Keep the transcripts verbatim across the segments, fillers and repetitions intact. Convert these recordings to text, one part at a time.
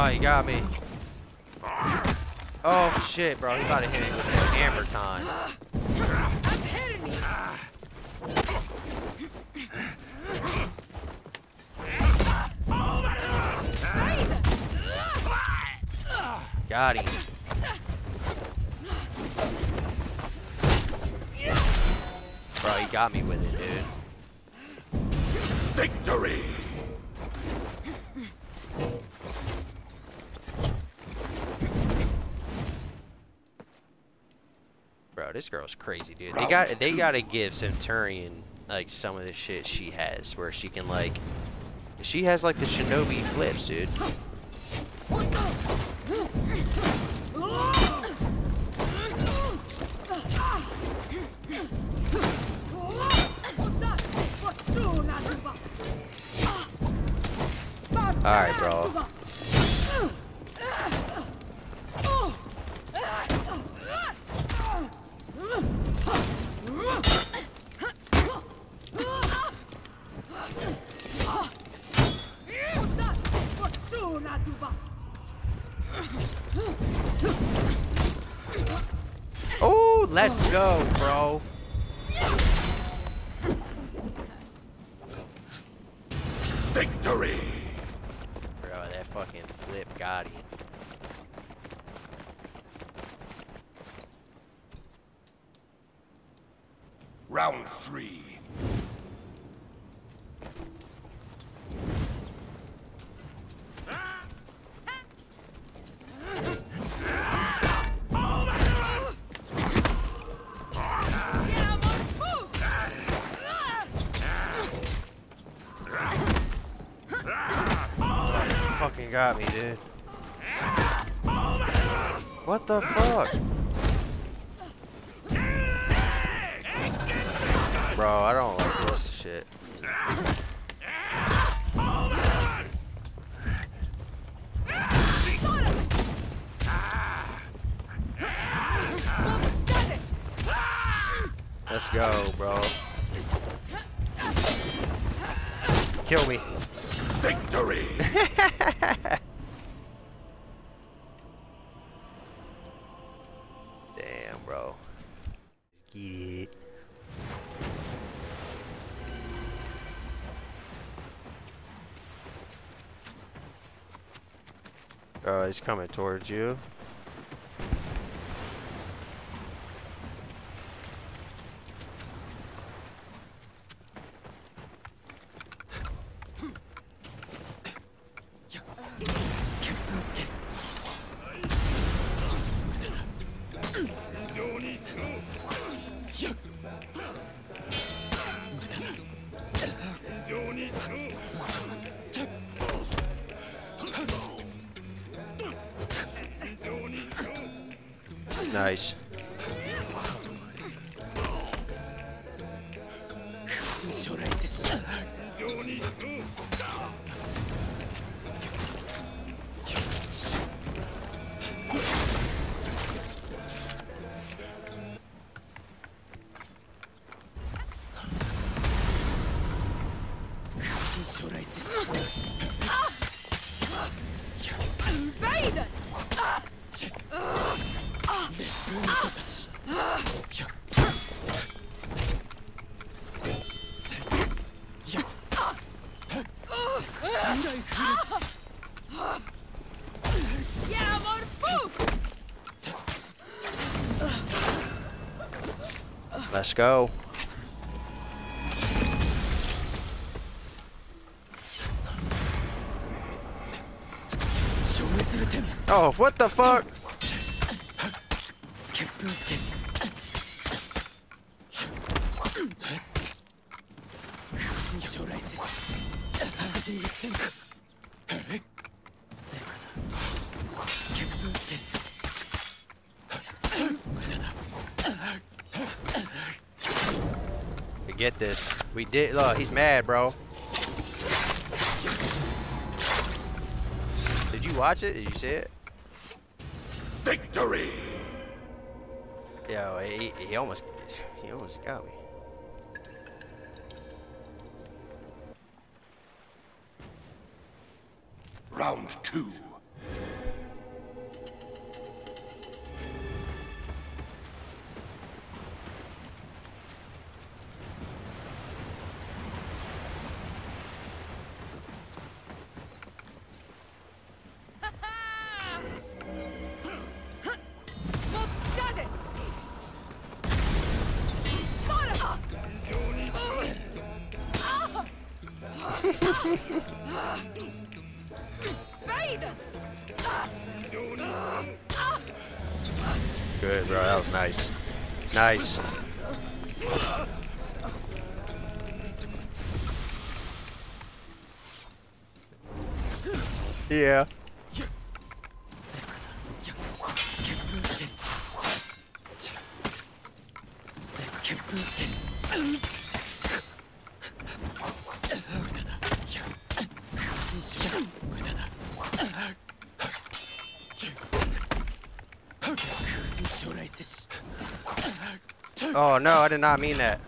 Oh, he got me. Oh shit, bro. He about to hit me with that hammer time. I'm hitting you. Got him. Bro, he got me with it, dude. Victory! Bro, this girl's crazy, dude. They got they gotta give Centurion like some of the shit she has, where she can like, she has like the shinobi flips, dude. All right, bro. Oh, let's go, bro. Victory! Bro, that fucking flip got him. Round three. Fucking got me, dude. What the fuck? Bro, I don't like this shit. Let's go, bro. Kill me. Victory! Damn, bro. Get it. Oh, he's coming towards you. Nice. Let's go. Oh, what the fuck? Get this. We did. Look, he's mad, bro. Did you watch it? Did you see it? Victory! Yo, he, he almost, he almost got me. Round two. Good, bro. That was nice. Nice. Yeah. Oh no, I did not mean that.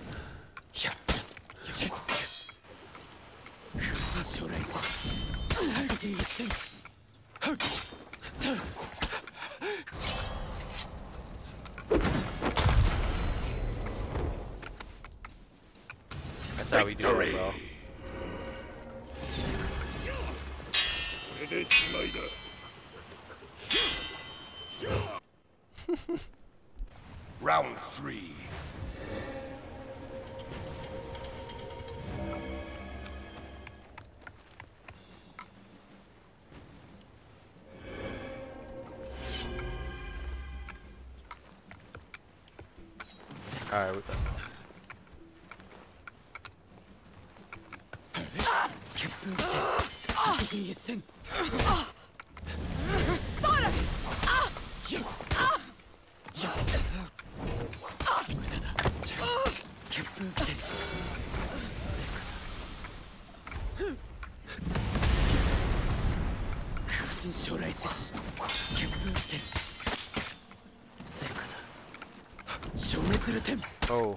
That's how we do it, bro. Round three. All right, what the? Oh.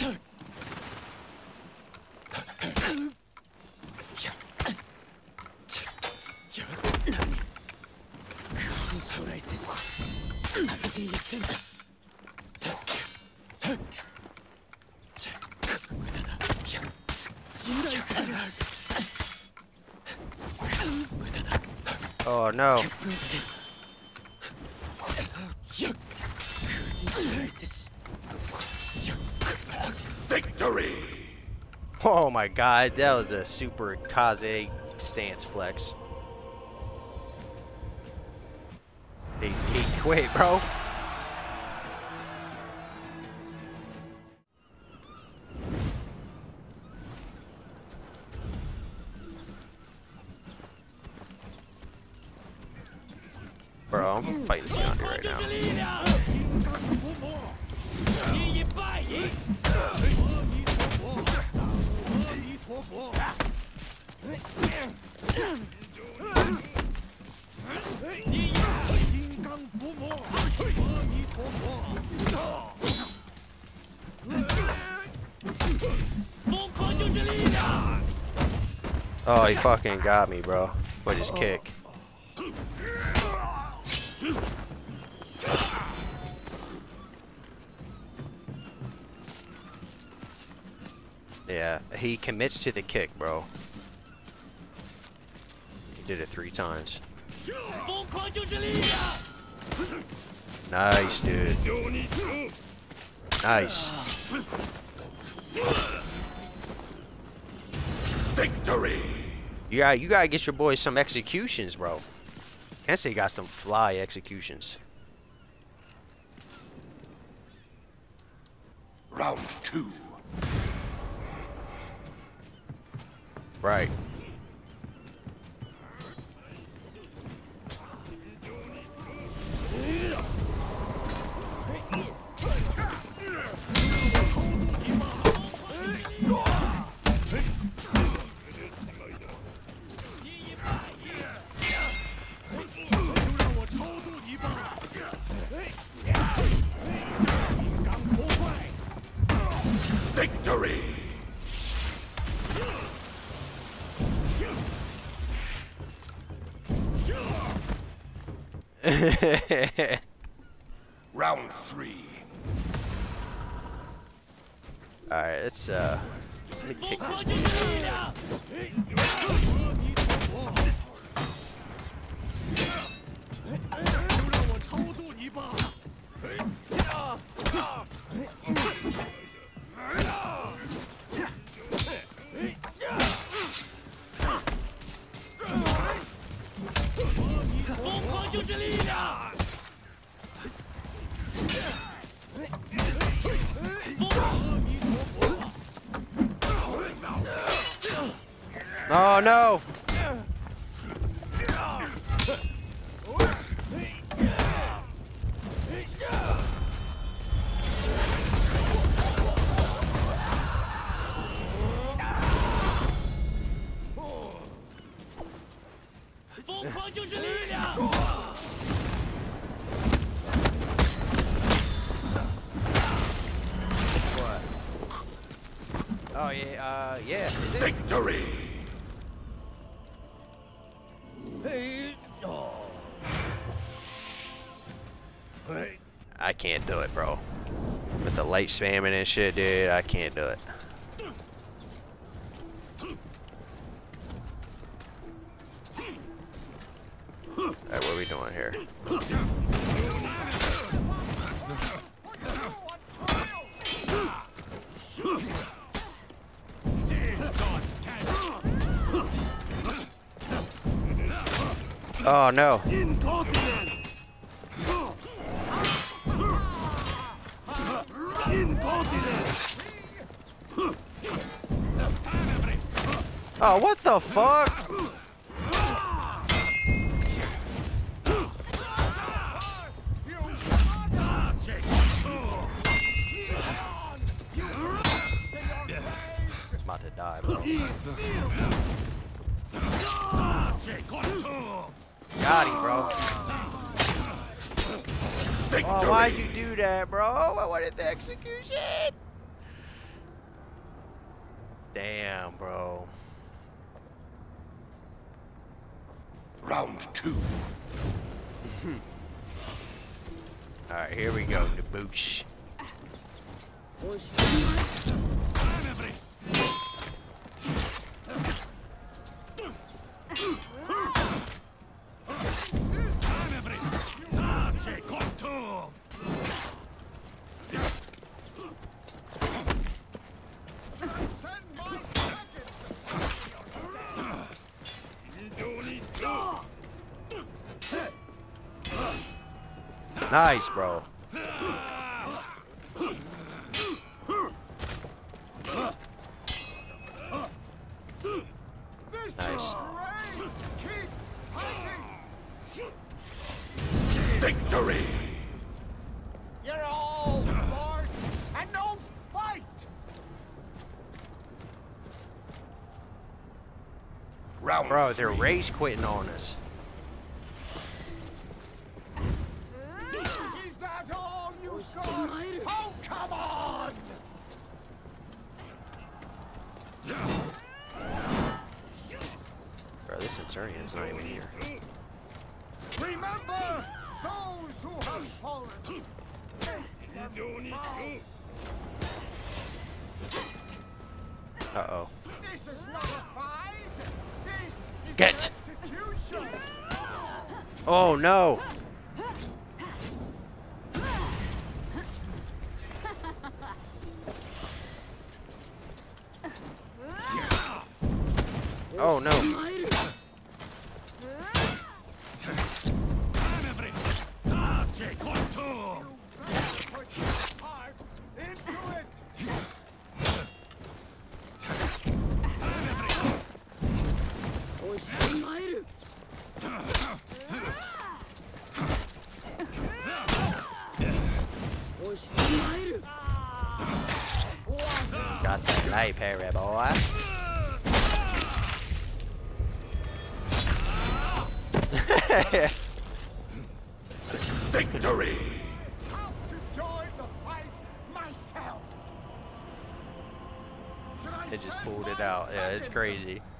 Oh no. Victory! Oh my god, that was a super Kaze stance flex. He, he quit, bro. Bro, I'm fighting Tiandi right now. Oh, he fucking got me, bro, with his kick. Yeah, he commits to the kick, bro. He did it three times. Nice, dude. Nice. Victory! You got, you gotta get your boys some executions, bro. Kensei got some fly executions. Round two. Right. Victory! Round three. Alright, let's uh let me kick this. Oh no! What? Oh yeah, uh, yeah. Is it? Victory! I can't do it, bro. With the light spamming and shit, dude, I can't do it. Alright, what are we doing here? Oh no. Oh, what the fuck? I'm about to die, bro. Got him, bro. Victory! Oh, why'd you do that, bro? I wanted the execution. Damn, bro. Round two. Alright, here we go, the boosh. Nice, bro. Nice. Victory! You're all bored and no fight! Round Bro, they're three. race quitting on us. Is that all you got? Oh, come on! Bro, this Centurion's not even here. Remember those who have fallen. Uh-oh. This is not a fight. This is Get. an execution. Oh, no. Oh, no. Put your heart into it. Got that knife, Harry boy. Victory! Have to join the fight myself. Should I It just send pulled it my out. Yeah, it's seconds? crazy.